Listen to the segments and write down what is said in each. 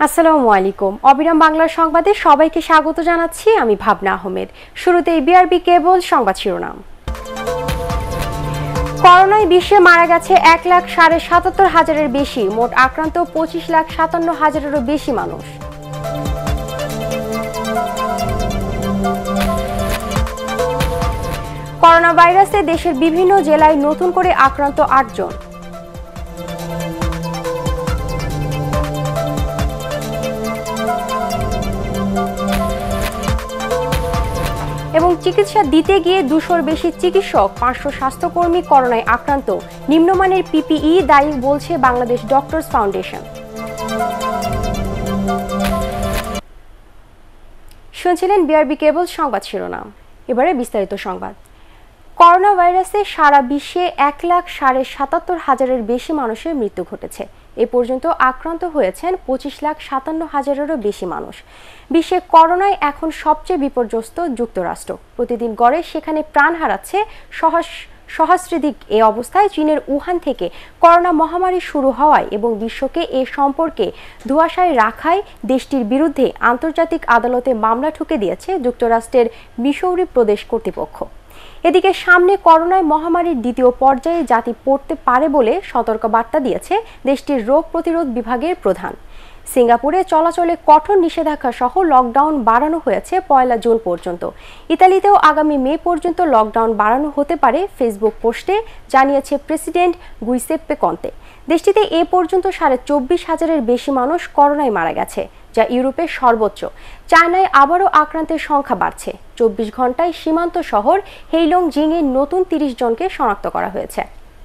আসসালামু আলাইকুম। অবিরাম বাংলার সংবাদে সবাইকে স্বাগত জানাচ্ছি। আমি ভাবনা আহমেদ। শুরুতেই বিআরবি কেবল সংবাদ শিরোনাম। করোনায় বিশ্বে মারা গেছে 1,77,000-এর বেশি, মোট আক্রান্ত 25,57,000-এরও বেশি মানুষ। করোনা ভাইরাসে দেশের বিভিন্ন জেলায় নতুন করে আক্রান্ত 8 জন। এবং চিকিৎসা দিতে গিয়ে 200-র বেশি চিকিৎসক, 500 স্বাস্থ্যকর্মী করোনায় আক্রান্ত। নিম্নমানের পিপিই দায়ী বলছে বাংলাদেশ ডক্টরস ফাউন্ডেশন। শুনছিলেন বিআরবি কেবল সংবাদ শিরোনাম। এবারে বিস্তারিত সংবাদ। করোনা ভাইরাসে সারা বিশ্বে 1,77,000-এর বেশি মানুষের মৃত্যু ঘটেছে। এ পর্যন্ত আক্রান্ত হয়েছেন 25,57,000-এরও বেশি মানুষ। বিশ্বে করোনায় এখন সবচেয়ে বিপর্যস্ত যুক্তরাষ্ট্র। প্রতিদিন গড়ে সেখানে প্রাণ হারাচ্ছে সহস্রাধিক। এ অবস্থায় চীনের উহান থেকে করোনা মহামারী শুরু হওয়ায় এবং বিশ্বকে এ সম্পর্কে ধোঁয়াশায় রাখায় দেশটির বিরুদ্ধে আন্তর্জাতিক আদালতে মামলা ঠুকে দিয়েছে যুক্তরাষ্ট্রের মিসৌরি প্রদেশ কর্তৃপক্ষ। এদিকে সামনে করোনায় মহামারীর দ্বিতীয় পর্যায়ে জাতি পড়তে পারে বলে সতর্কবার্তা দিয়েছে দেশটির রোগ প্রতিরোধ বিভাগের প্রধান। সিঙ্গাপুরে চলাচলে কঠোর নিষেধাজ্ঞা সহ লকডাউন বাড়ানো হয়েছে 1 জুন পর্যন্ত। ইতালিতেও আগামী মে পর্যন্ত লকডাউন বাড়ানো হতে পারে ফেসবুক পোস্টে জানিয়েছে প্রেসিডেন্ট গুইসেপ্পে কন্তে। দেশটিতে এ পর্যন্ত 24,500-এর বেশি মানুষ করোনায় মারা গেছে, যা ইউরোপের সর্বোচ্চ। চায়নায় আবারও আক্রান্তের সংখ্যা বাড়ছে। 24 ঘন্টায় সীমান্ত শহর হেইলং জিংয়ে নতুন 30 জনকে শনাক্ত করা হয়েছে।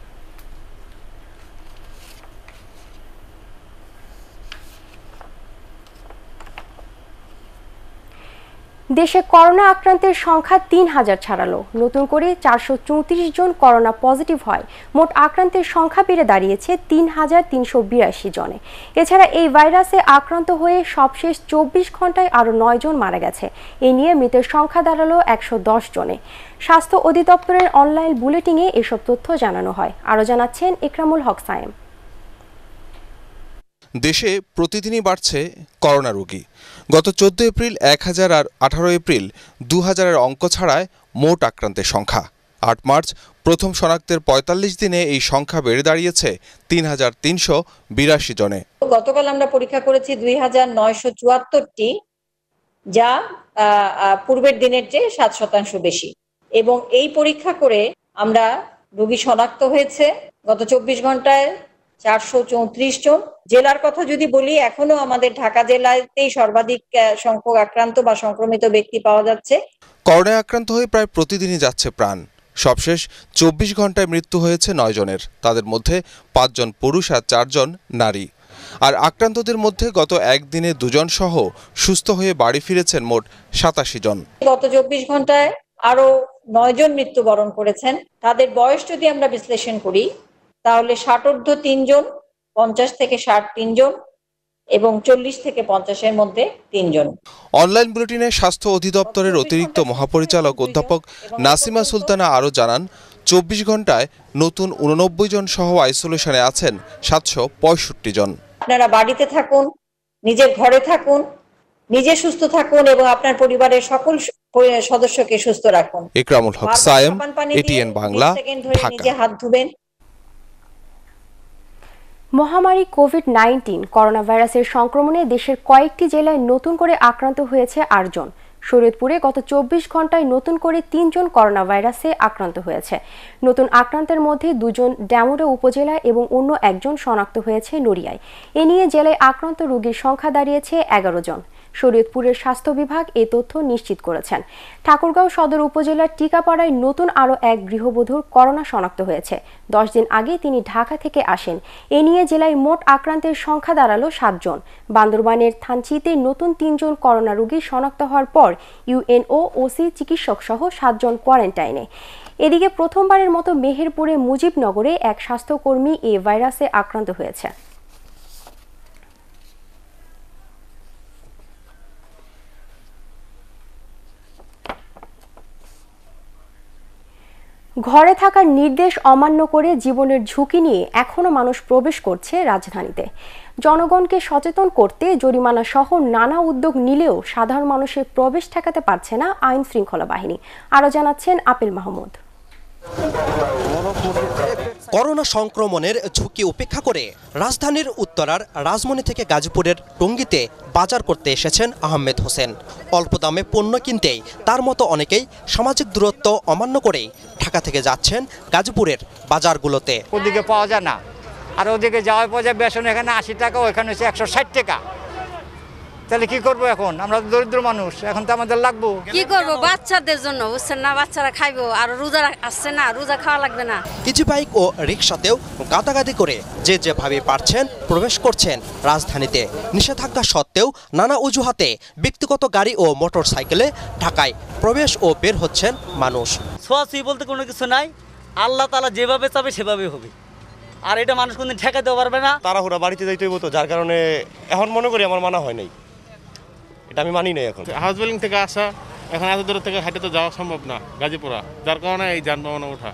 দেশে করোনা আক্রান্তের সংখ্যা 3,000 ছাড়ালো। নতুন করে 434 জন করোনা পজিটিভ হয়। মোট আক্রান্তের সংখ্যা বেড়ে দাঁড়িয়েছে 3,382 জনে। এছাড়া এই ভাইরাসে আক্রান্ত হয়ে সবশেষ 24 ঘন্টায় আরও 9 জন মারা গেছে। এ নিয়ে মৃতের সংখ্যা দাঁড়ালো 110 জনে। স্বাস্থ্য অধিদপ্তরের অনলাইন বুলেটিনে এসব তথ্য জানানো হয়। আরও জানাচ্ছেন ইকরামুল হক সায়েম। দেশে প্রতিদিনই বাড়ছে করোনা রোগী। গত 14 এপ্রিল 1000 আর 18 এপ্রিল 2000-এর অঙ্ক ছাড়ায় মোট আক্রান্তের সংখ্যা। 8 মার্চ প্রথম শনাক্তের 45 দিনে এই সংখ্যা বেড়ে দাঁড়িয়েছে 3,382 জনে। গতকাল আমরা পরীক্ষা করেছি 2,974টি, যা পূর্বের দিনের চেয়ে 7% বেশি। এবং এই পরীক্ষা করে আমরা রোগী শনাক্ত হয়েছে গত 24 ঘন্টায় 434 জন। জেলার কথা যদি বলি, এখনো আমাদের ঢাকা জেলাতেই সর্বাধিক সংখ্যক আক্রান্ত বা সংক্রমিত ব্যক্তি পাওয়া যাচ্ছে। করোনায় আক্রান্ত হয়ে প্রায় প্রতিদিনই যাচ্ছে প্রাণ। সবশেষ 24 ঘন্টায় মৃত্যু হয়েছে 9 জনের। তাদের মধ্যে 5 জন পুরুষ আর 4 জন নারী। আর আক্রান্তদের মধ্যে গত একদিনে 2 জন সহ সুস্থ হয়ে বাড়ি ফিরেছেন মোট 87 জন। গত 24 ঘন্টায় আরো 9 জন মৃত্যুবরণ করেছেন। তাদের বয়স যদি আমরা বিশ্লেষণ করি, তাহলে 60 3 জন, 50 থেকে 60 3 জন এবং 40 থেকে 50-এর মধ্যে 3 জন। অনলাইন বুলেটিনে স্বাস্থ্য অধিদপ্তরের অতিরিক্ত মহাপরিচালক অধ্যাপক নাসিমা সুলতানা আরও জানান, 24 ঘন্টায় নতুন 89 জন সহ আইসোলেশনে আছেন 765 জন। আপনারা বাড়িতে থাকুন, নিজের ঘরে থাকুন, নিজে সুস্থ থাকুন এবং আপনার পরিবারের সকল সদস্যকে সুস্থ রাখুন। ইকরামুল হক সায়েম, এটিএন বাংলা, ঢাকা। নিজে হাত ধুবেন। মহামারী কোভিড-19 করোনা ভাইরাসের সংক্রমণে দেশের কয়েকটি জেলায় নতুন করে আক্রান্ত হয়েছে 8 জন। শরীয়তপুরে গত 24 ঘন্টায় নতুন করে 3 জন করোনা ভাইরাসে আক্রান্ত হয়েছে। নতুন আক্রান্তের মধ্যে 2 জন ডেমুরা উপজেলা এবং অন্য একজন শনাক্ত হয়েছে নড়িয়ায়। এ নিয়ে জেলায় আক্রান্ত রোগীর সংখ্যা দাঁড়িয়েছে 11 জন। শরীয়তপুরের স্বাস্থ্য বিভাগ এই তথ্য নিশ্চিত করেছেন। ঠাকুরগাঁও সদর উপজেলার টিকাপাড়ায় নতুন আরও এক গৃহবধূর করোনা শনাক্ত হয়েছে। 10 দিন আগে তিনি ঢাকা থেকে আসেন। এ নিয়ে জেলায় মোট আক্রান্তের সংখ্যা দাঁড়ালো 7 জন। বান্দরবানের থানচিতে নতুন 3 জন করোনা রোগী শনাক্ত হওয়ার পর ইউএনও, ওসি, চিকিৎসক সহ 7 জন কোয়ারেন্টাইনে। এদিকে প্রথমবারের মতো মেহেরপুরে মুজিবনগরে এক স্বাস্থ্যকর্মী এ ভাইরাসে আক্রান্ত হয়েছে। ঘরে থাকার নির্দেশ অমান্য করে জীবনের ঝুঁকি নিয়ে এখনো মানুষ প্রবেশ করছে রাজধানীতে। জনগণকে সচেতন করতে জরিমানা সহ নানা উদ্যোগ নিলেও সাধারণ মানুষের প্রবেশ ঠেকাতে পারছে না আইন শৃঙ্খলা বাহিনী। আরও জানাচ্ছেন আপিল মাহমুদ। করোনা সংক্রমণের ঝুঁকি উপেক্ষা করে রাজধানীর উত্তরার রাজমনি থেকে গাজীপুরের টঙ্গীতে বাজার করতে এসেছেন আহমেদ হোসেন। অল্প দামে পণ্য কিনতেই তার মতো অনেকেই সামাজিক দূরত্ব অমান্য করে ঢাকা থেকে যাচ্ছেন গাজীপুরের বাজারগুলোতে। ওদিকে পাওয়া যায় না, আর ওদিকে যাওয়ার পর বেসন এখানে 80 টাকা, ওখানে হচ্ছে 160 টাকা। তাহলে কি করবো এখন? আমরা তো দরিদ্র মানুষ, এখন তো আমাদের লাগবো। কি করবো? বাচ্চাদের জন্য, বুঝছেন না, বাচ্চারা খাইবো, আর রোজা আসছে না, রোজা খাওয়া লাগবে না। কিছু বাইক ও রিকশাতেও গাদাগাদি করে যে যেভাবে পারছেন প্রবেশ করছেন রাজধানীতে। নিষেধাজ্ঞা সত্ত্বেও নানা অজুহাতে ব্যক্তিগত গাড়ি ও মোটর সাইকেলে ঢাকায় প্রবেশ ও বের হচ্ছেন মানুষ। ছোঁয়াছুঁয়ি বলতে কোনো কিছু নাই, আল্লাহ তাআলা যেভাবে চাবে সেভাবে হবে, আর এটা মানুষ কোনদিন ঠেকাতে পারবে না। তাড়াহুড়া বাড়িতে যাইতে হইব তো, যার কারণে এখন মনে করি আমার মানা হয় নাই, এটা আমি মানি নাই। এখন হাউস বিল্ডিং থেকে আসা, এখন এত দূর থেকে হাঁটে তো যাওয়া সম্ভব না গাজীপুরা, যার কারণে এই যানবাহন ওঠা।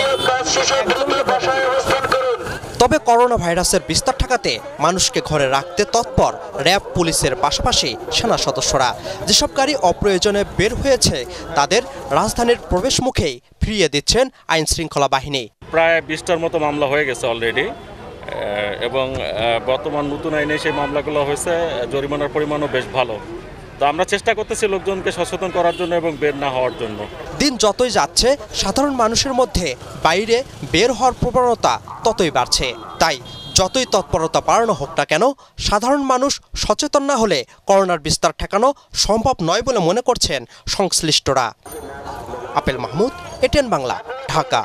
তবে করোনা ভাইরাসের বিস্তার ঠেকাতে মানুষকে ঘরে রাখতে তৎপর র্যাব, পুলিশের পাশাপাশি সেনা সদস্যরা। যেসব গাড়ি অপ্রয়োজনে বের হয়েছে তাদের রাজধানীর প্রবেশ মুখেই ফিরিয়ে দিচ্ছেন আইন শৃঙ্খলা বাহিনী। প্রায় 20টার মতো মামলা হয়ে গেছে অলরেডি, এবং বর্তমান নতুন আইনে সেই মামলাগুলো হয়েছে, জরিমানার পরিমাণও বেশ ভালো। তো আমরা চেষ্টা করতেছি লোকজনকে সচেতন করার জন্য এবং বের না হওয়ার জন্য। দিন যতই যাচ্ছে সাধারণ মানুষের মধ্যে বাইরে বের হওয়ার প্রবণতা ততই বাড়ছে। তাই যতই তৎপরতা বাড়ানো হোক না কেন, সাধারণ মানুষ সচেতন না হলে করোনার বিস্তার ঠেকানো সম্ভব নয় বলে মনে করছেন সংশ্লিষ্টরা। আপিল মাহমুদ, এটিএন বাংলা, ঢাকা।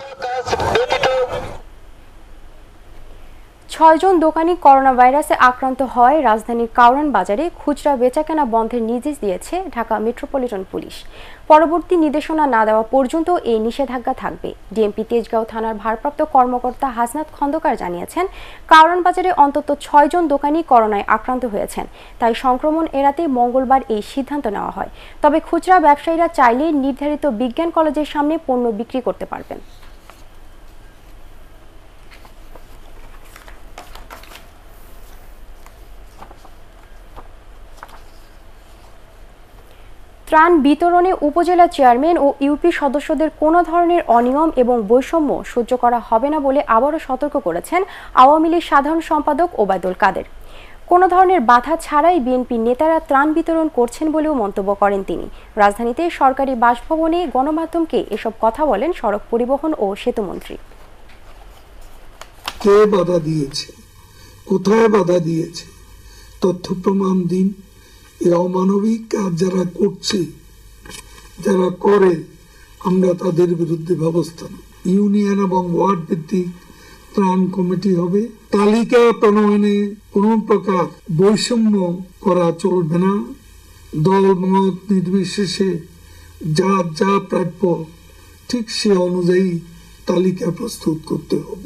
6 জন দোকানি করোনা ভাইরাসে আক্রান্ত হয় রাজধানীর কাউরান বাজারে খুচরা বেচাকেনা বন্ধের নির্দেশ দিয়েছে ঢাকা মেট্রোপলিটন পুলিশ। পরবর্তী নির্দেশনা না দেওয়া পর্যন্ত এই নিষেধাজ্ঞা থাকবে। ডিএমপি তেজগাঁও থানার ভারপ্রাপ্ত কর্মকর্তা হাসনাত খন্দকার জানিয়েছেন, কাউরান বাজারে অন্তত 6 জন দোকানি করোনায় আক্রান্ত হয়েছেন। তাই সংক্রমণ এড়াতে মঙ্গলবার এই সিদ্ধান্ত নেওয়া হয়। তবে খুচরা ব্যবসায়ীরা চাইলে নির্ধারিত বিজ্ঞান কলেজের সামনে পণ্য বিক্রি করতে পারবেন। ত্রাণ বিতরণে উপজেলা চেয়ারম্যান ও ইউপি সদস্যদের কোনো ধরনের অনিয়ম এবং বৈষম্য সহ্য করা হবে না বলে আবারও সতর্ক করেছেন আওয়ামী লীগ সাধারণ সম্পাদক ওবায়দুল কাদের। কোনো ধরনের বাধা ছাড়াই বিএনপি নেতারা ত্রাণ বিতরণ করছেন বলেও মন্তব্য করেন তিনি। রাজধানীতে সরকারি বাসভবনে গণমাধ্যমকে এসব কথা বলেন সড়ক পরিবহন ও সেতুমন্ত্রী। কে বাধা দিয়েছে, কোথায় বাধা দিয়েছে, তথ্য প্রমাণ দিন। এই অমানবিক কাজ যারা করছে, যারা করে, আমরা তাদের বিরুদ্ধে ব্যবস্থা নেব। ইউনিয়ন এবং ওয়ার্ড ভিত্তিক ত্রাণ কমিটি হবে। তালিকা প্রণয়নে কোন প্রকার বৈষম্য করা চলবে না। দল মত নির্বিশেষে যার যা প্রাপ্য ঠিক সে অনুযায়ী তালিকা প্রস্তুত করতে হবে।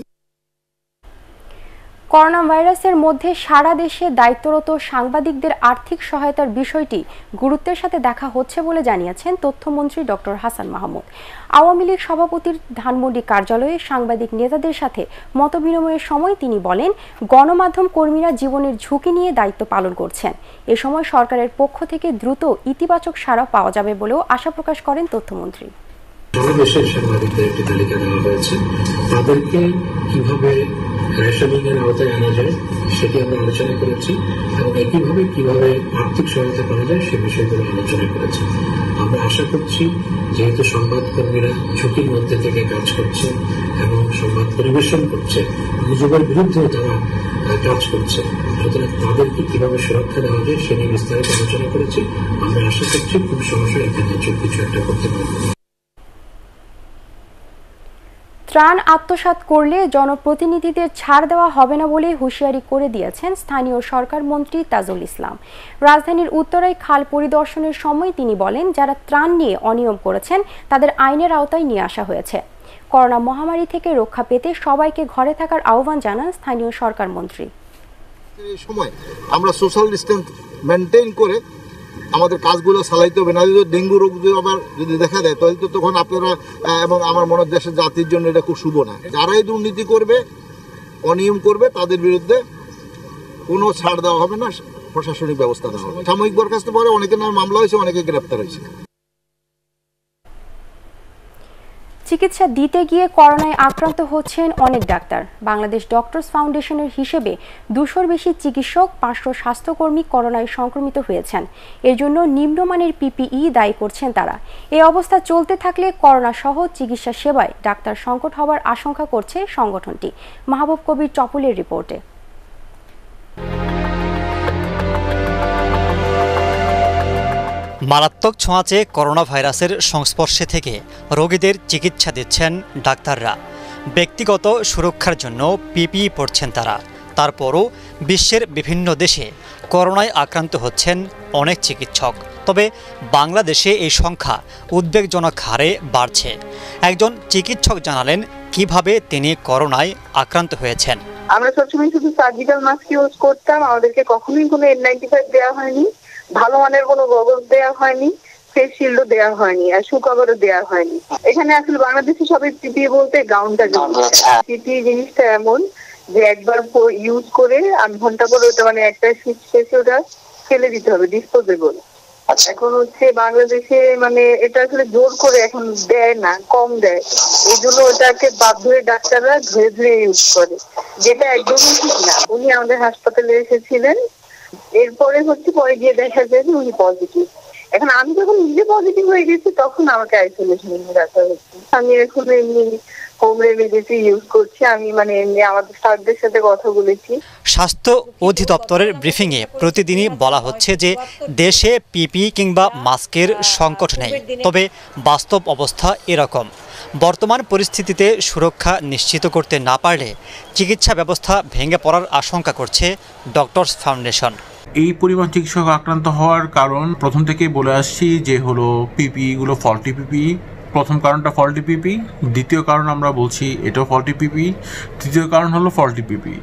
করোনা ভাইরাসের মধ্যে সারা দেশে দায়িত্বরত সাংবাদিকদের আর্থিক সহায়তার বিষয়টি গুরুত্বের সাথে দেখা হচ্ছে বলে জানিয়েছেন তথ্যমন্ত্রী ডক্টর হাসান মাহমুদ। আওয়ামী লীগ সভাপতির ধানমন্ডি কার্যালয়ে সাংবাদিক নেতাদের সাথে মতবিনিময়ের সময় তিনি বলেন, গণমাধ্যম কর্মীরা জীবনের ঝুঁকি নিয়ে দায়িত্ব পালন করছেন। এ সময় সরকারের পক্ষ থেকে দ্রুত ইতিবাচক সাড়া পাওয়া যাবে বলেও আশা প্রকাশ করেন তথ্যমন্ত্রী। সারা দেশের সাংবাদিকদের একটি তালিকা দেওয়া হয়েছে, তাদেরকে কিভাবে রেশনিং এর আওতায় আনা যায় সেটি আমরা আলোচনা করেছি, এবং একইভাবে কিভাবে আর্থিক সহায়তা করা যায় সে বিষয়গুলো আলোচনা করেছি। আমরা আশা করছি, যেহেতু সংবাদকর্মীরা ঝুঁকির মধ্যে থেকে কাজ করছে এবং সংবাদ পরিবেশন করছে, গুজবের বিরুদ্ধেও তারা কাজ করছে, সুতরাং তাদেরকে কিভাবে সুরক্ষা দেওয়া যায় সে নিয়ে বিস্তারিত আলোচনা করেছি। আমরা আশা করছি খুব সহজে এখানে কিছু একটা করতে পারবো। ত্রাণ আত্মসাৎ করলে জনপ্রতিনিধিদের ছাড় দেওয়া হবে না বলে হুঁশিয়ারি করে দিয়েছেন স্থানীয় সরকার মন্ত্রী তাজুল ইসলাম। রাজধানীর উত্তরায় খাল পরিদর্শনের সময় তিনি বলেন, যারা ত্রাণ নিয়ে অনিয়ম করেছেন তাদের আইনের আওতায় নিয়ে আসা হয়েছে। করোনা মহামারী থেকে রক্ষা পেতে সবাইকে ঘরে থাকার আহ্বান জানান স্থানীয় সরকার মন্ত্রী। এই সময় আমরা সোশ্যাল ডিসটেন্স মেনটেন করে আমাদের কাজগুলো চালাইতে হবে, না যদি ডেঙ্গু রোগ আবার যদি দেখা দেয় তাহলে তো তখন আপনারা এবং আমার মনে হয় দেশের জাতির জন্য এটা খুব শুভ না। যারাই দুর্নীতি করবে, অনিয়ম করবে, তাদের বিরুদ্ধে কোনো ছাড় দেওয়া হবে না, প্রশাসনিক ব্যবস্থা দেওয়া হবে। সাময়িক বরখাস্ত পরে অনেকের নামে মামলা হয়েছে, অনেকে গ্রেপ্তার হয়েছে। চিকিৎসা দিতে গিয়ে করোনায় আক্রান্ত হচ্ছেন অনেক ডাক্তার। বাংলাদেশ ডক্টরস ফাউন্ডেশনের হিসেবে 200-র বেশি চিকিৎসক, 500 স্বাস্থ্যকর্মী করোনায় সংক্রমিত হয়েছেন। এর জন্য নিম্নমানের পিপিই দায়ী করছেন তারা। এই অবস্থা চলতে থাকলে করোনা সহ চিকিৎসা সেবায় ডাক্তার সংকট হওয়ার আশঙ্কা করছে সংগঠনটি। মাহবুব কবির চপলের রিপোর্টে। মারাত্মক ছোঁয়াচে করোনা ভাইরাসের সংস্পর্শে থেকে রোগীদের চিকিৎসা দিচ্ছেন ডাক্তাররা। ব্যক্তিগত সুরক্ষার জন্য পিপিই পরছেন তারা। তারপরও বিশ্বের বিভিন্ন দেশে করোনায় আক্রান্ত হচ্ছেন অনেক চিকিৎসক। তবে বাংলাদেশে এই সংখ্যা উদ্বেগজনক হারে বাড়ছে। একজন চিকিৎসক জানালেন কিভাবে তিনি করোনায় আক্রান্ত হয়েছেন। আমরা সবসময় শুধু সার্জিক্যাল মাস্ক ইউজ করতাম, আমাদেরকে কখনোই কোনো N95 দেওয়া হয়নি, ভালো মানের কোনো গগলস দেওয়া হয়নি, ফেস শিল্ডও দেওয়া হয়নি, আর শু কভারও দেওয়া হয়নি। এখানে আসলে বাংলাদেশে সবাই পিপিই বলতে গাউনটা পিপিই জিনিসটা এমন যে একবার ইউজ করে 8 ঘন্টা পরে ওটা মানে একটা শেষে ওটা ফেলে দিতে হবে, ডিসপোজেবল। এখন হচ্ছে বাংলাদেশে মানে এটা আসলে জোর করে এখন দেয় না, কম দেয়, এই জন্য ওটাকে বাধ্য হয়ে ডাক্তাররা ধীরে ধীরে ইউজ করে, যেটা একদমই ঠিক না। উনি আমাদের হাসপাতালে এসেছিলেন, এরপরে হচ্ছে পরে গিয়ে দেখা যায় যে উনি পজিটিভ। এখন আমি যখন নিজে পজিটিভ হয়ে গেছি তখন আমাকে আইসোলেশনে রাখা হচ্ছে। আমি এখন এমনি হোম রেমেডিসই ইউজ করছি। আমি মানে এমনি আমাদের স্টাফদের সাথে কথা বলেছি। স্বাস্থ্য অধিদপ্তরের ব্রিফিংয়ে প্রতিদিনই বলা হচ্ছে যে দেশে পিপিই কিংবা মাস্কের সংকট নেই, তবে বাস্তব অবস্থা এরকম। বর্তমান পরিস্থিতিতে সুরক্ষা নিশ্চিত করতে না পারলে চিকিৎসা ব্যবস্থা ভেঙে পড়ার আশঙ্কা করছে ডক্টরস ফাউন্ডেশন। এই পরিমাণ চিকিৎসক আক্রান্ত হওয়ার কারণ প্রথম থেকেই বলে আসছি যে হলো পিপিইগুলো ফল্টি পিপিই। প্রথম কারণটা ফল্টি পিপিই, দ্বিতীয় কারণ আমরা বলছি এটাও ফল্টি পিপিই, তৃতীয় কারণ হলো ফল্টি পিপিই।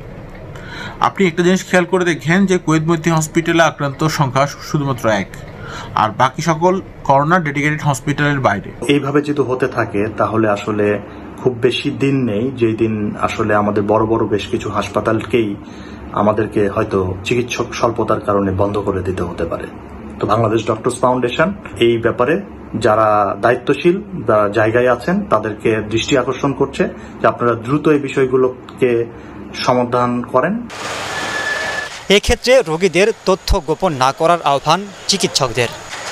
আপনি একটা জিনিস খেয়াল করে দেখেন যে কুয়েত মৈত্রী হসপিটালে আক্রান্ত সংখ্যা শুধুমাত্র 1, আর বাকি সকল করোনা ডেডিকেটেড হসপিটালের বাইরে। এইভাবে যদি হতে থাকে তাহলে আসলে খুব বেশি দিন নেই যেই দিন আসলে আমাদের বড় বড় বেশ কিছু হাসপাতালকেই আমাদেরকে হয়তো চিকিৎসক স্বল্পতার কারণে বন্ধ করে দিতে হতে পারে। তো বাংলাদেশ ডক্টরস ফাউন্ডেশন এই ব্যাপারে যারা দায়িত্বশীল জায়গায় আছেন তাদেরকে দৃষ্টি আকর্ষণ করছে যে আপনারা দ্রুত এই বিষয়গুলোকে সমাধান করেন। এক্ষেত্রে রোগীদের তথ্য গোপন না করার আহ্বান চিকিৎসকদের।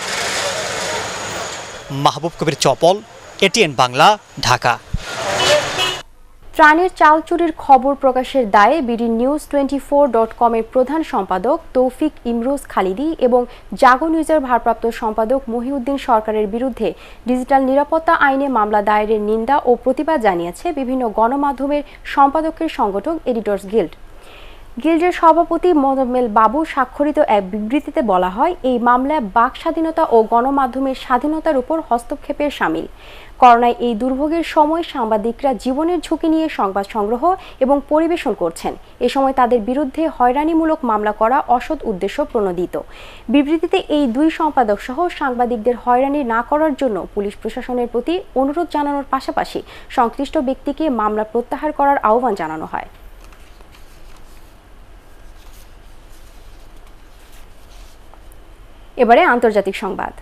মাহবুব কবির চপল, এটিএন বাংলা, ঢাকা। ত্রাণের চাল চুরির খবর প্রকাশের দায়ে BDNews24.com-এর প্রধান সম্পাদক তৌফিক ইমরোজ খালিদি এবং জাগো নিউজের ভারপ্রাপ্ত সম্পাদক মহিউদ্দিন সরকারের বিরুদ্ধে ডিজিটাল নিরাপত্তা আইনে মামলা দায়েরের নিন্দা ও প্রতিবাদ জানিয়েছে বিভিন্ন গণমাধ্যমের সম্পাদকের সংগঠন এডিটর্স গিল্ড। গিল্ডের সভাপতি মোজাম্মেল বাবু স্বাক্ষরিত এক বিবৃতিতে বলা হয়, এই মামলায় বাক স্বাধীনতা ও গণমাধ্যমের স্বাধীনতার উপর হস্তক্ষেপের শামিল। করোনায় এই দুর্ভোগের সময় সাংবাদিকরা জীবনের ঝুঁকি নিয়ে সংবাদ সংগ্রহ এবং পরিবেশন করছেন। এ সময় তাদের বিরুদ্ধে হয়রানিমূলক মামলা করা অসৎ উদ্দেশ্য প্রণোদিত। বিবৃতিতে এই দুই সম্পাদক সহ সাংবাদিকদের হয়রানি না করার জন্য পুলিশ প্রশাসনের প্রতি অনুরোধ জানানোর পাশাপাশি সংশ্লিষ্ট ব্যক্তিকে মামলা প্রত্যাহার করার আহ্বান জানানো হয়। এবারে আন্তর্জাতিক সংবাদ।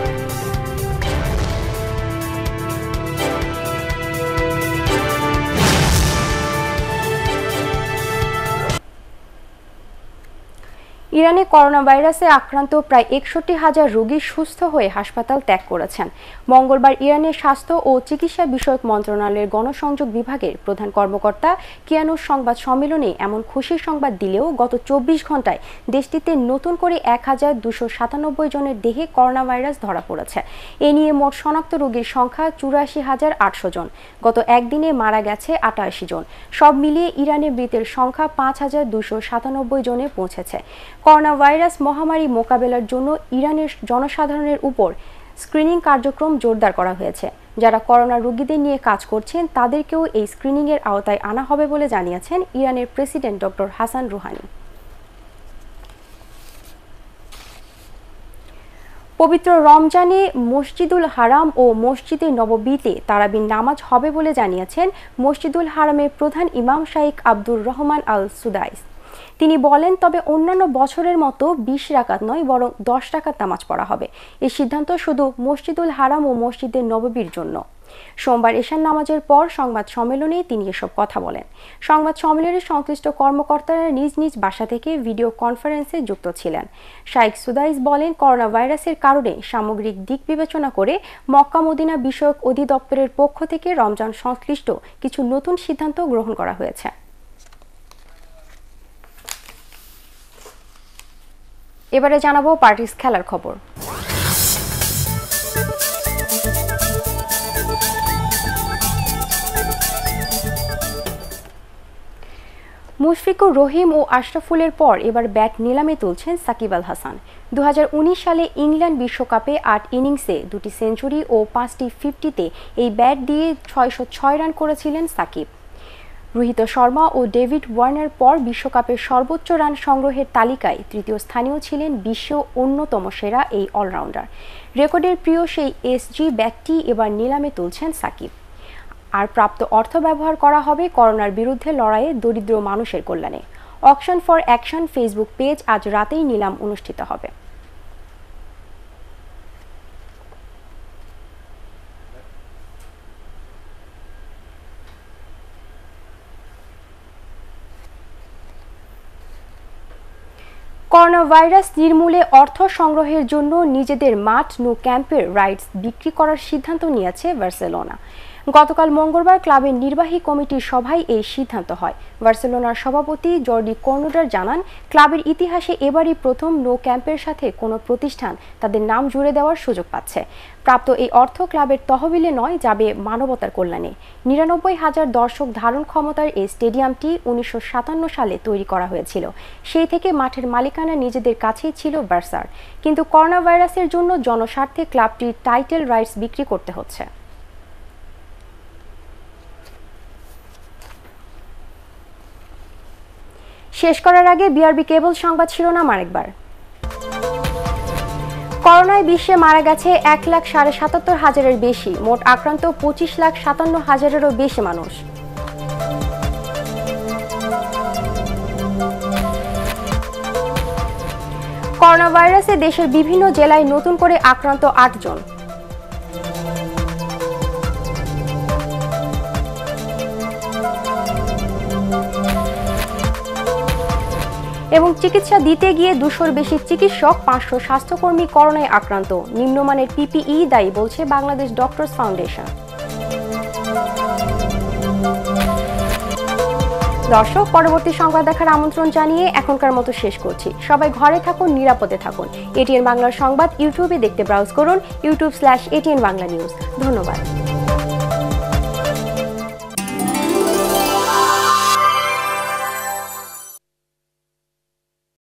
ইরানে করোনা ভাইরাসে আক্রান্ত প্রায় ৬১,০০০ রোগী সুস্থ হয়ে হাসপাতাল ত্যাগ করেছেন। মঙ্গলবার ইরানের স্বাস্থ্য ও চিকিৎসা বিষয়ক মন্ত্রণালয়ের গণসংযোগ বিভাগের প্রধান কর্মকর্তা কিয়ানুস সংবাদ সম্মেলনে এমন খুশির সংবাদ দিলেও গত ২৪ ঘন্টায় দেশটিতে নতুন করে ১,২৯৭ জনের দেহে করোনা ভাইরাস ধরা পড়েছে। এ নিয়ে মোট শনাক্ত রোগীর সংখ্যা ৮৪,৮০০ জন। গত একদিনে মারা গেছে ৮৮ জন। সব মিলিয়ে ইরানে মৃতের সংখ্যা ৫,২৯৭ জনে পৌঁছেছে। করোনা ভাইরাস মহামারী মোকাবেলার জন্য ইরানের জনসাধারণের উপর স্ক্রিনিং কার্যক্রম জোরদার করা হয়েছে। যারা করোনা রোগীদের নিয়ে কাজ করছেন তাদেরকেও এই স্ক্রিনিংয়ের আওতায় আনা হবে বলে জানিয়েছেন ইরানের প্রেসিডেন্ট ডক্টর হাসান রুহানি। পবিত্র রমজানে মসজিদুল হারাম ও মসজিদে নববীতে তারাবির নামাজ হবে বলে জানিয়েছেন মসজিদুল হারামের প্রধান ইমাম শাইখ আব্দুর রহমান আল সুদাইস। তিনি বলেন, তবে অন্যান্য বছরের মতো 20 রাকাত নয়, বরং 10 রাকাত নামাজ পড়া হবে। এই সিদ্ধান্ত শুধু মসজিদুল হারাম ও মসজিদে নববীর জন্য। সোমবার এশার নামাজের পর সংবাদ সম্মেলনে তিনি এসব কথা বলেন। সংবাদ সম্মেলনে সংশ্লিষ্ট কর্মকর্তারা নিজ নিজ বাসা থেকে ভিডিও কনফারেন্সে যুক্ত ছিলেন। শাইখ সুদাইস বলেন, করোনা ভাইরাসের কারণে সামগ্রিক দিক বিবেচনা করে মক্কা মদিনা বিষয়ক অধিদপ্তরের পক্ষ থেকে রমজান সংশ্লিষ্ট কিছু নতুন সিদ্ধান্ত গ্রহণ করা হয়েছে। এবারে জানাবো পার্টিস খেলার খবর। মুশফিকুর রহিম ও আশরাফুলের পর এবার ব্যাট নিলামে তুলছেন সাকিব আল হাসান। 2019 সালে ইংল্যান্ড বিশ্বকাপে 8 ইনিংসে 2টি সেঞ্চুরি ও 5টি 50-তে এই ব্যাট দিয়ে 606 রান করেছিলেন সাকিব। রোহিত শর্মা ও ডেভিড ওয়ার্নার পর বিশ্বকাপের সর্বোচ্চ রান সংগ্রহের তালিকায় তৃতীয় স্থানীয় ছিলেন বিশ্ব অন্যতম সেরা এই অলরাউন্ডার। রেকর্ডের প্রিয় সেই এসজি ব্যাটটি এবার নিলামে তুলছেন সাকিব। আর প্রাপ্ত অর্থ ব্যবহার করা হবে করোনার বিরুদ্ধে লড়াইয়ে দরিদ্র মানুষের কল্যাণে। Auction for action Facebook page আজ রাতেই নিলাম অনুষ্ঠিত হবে। করোনা ভাইরাস নির্মূলে অর্থ সংগ্রহের জন্য নিজেদের মাঠ নো ক্যাম্পের রাইটস বিক্রি করার সিদ্ধান্ত নিয়েছে বার্সেলোনা। গতকাল মঙ্গলবার ক্লাবের নির্বাহী কমিটির সভায় এই সিদ্ধান্ত হয়। বার্সেলোনার সভাপতি জর্ডি কর্নোডার জানান, ক্লাবের ইতিহাসে এবারই প্রথম নো ক্যাম্পের সাথে কোনো প্রতিষ্ঠান তাদের নাম জুড়ে দেওয়ার সুযোগ পাচ্ছে। প্রাপ্ত এই অর্থ ক্লাবের তহবিলে নয়, যাবে মানবতার কল্যাণে। 99,000 দর্শক ধারণ ক্ষমতার এই স্টেডিয়ামটি 1957 সালে তৈরি করা হয়েছিল। সেই থেকে মাঠের মালিকানা নিজেদের কাছেই ছিল বার্সার, কিন্তু করোনা ভাইরাসের জন্য জনস্বার্থে ক্লাবটির টাইটেল রাইটস বিক্রি করতে হচ্ছে। শেষ করার আগে বিআরবি কেবল সংবাদ শিরোনাম আরেকবার। করোনায় বিশ্বে মারা গেছে 1,77,000-এর বেশি, মোট আক্রান্ত 25,57,000-এরও বেশি মানুষ। করোনা ভাইরাসে দেশের বিভিন্ন জেলায় নতুন করে আক্রান্ত 8 জন। এবং চিকিৎসা দিতে গিয়ে 200-র বেশি চিকিৎসক, 500 স্বাস্থ্যকর্মী করোনায় আক্রান্ত। নিম্নমানের পিপিই দায়ী বলছে বাংলাদেশ ডক্টরস ফাউন্ডেশন। দর্শক, পরবর্তী সংবাদ দেখার আমন্ত্রণ জানিয়ে এখনকার মতো শেষ করছি। সবাই ঘরে থাকুন, নিরাপদে থাকুন। এটিএন বাংলার সংবাদ ইউটিউবে দেখতে ব্রাউজ করুন, youtube/ATN Bangla News। ধন্যবাদ।